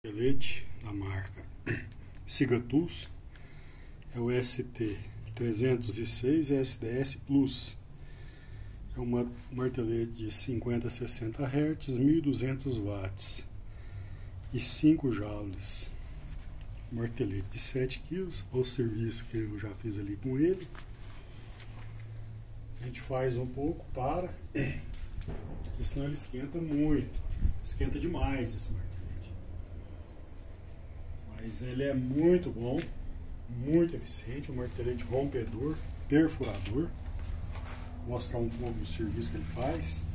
Martelete da marca Siga-Tools é o ST306 SDS Plus. É uma martelete de 50 a 60 Hz, 1200 watts e 5 joules. Martelete de 7 kg, o serviço que eu já fiz ali com ele. A gente faz um pouco, para, porque senão ele esquenta muito, esquenta demais esse martelete. Mas ele é muito bom, muito eficiente, um martelete rompedor, perfurador. Vou mostrar um pouco do serviço que ele faz.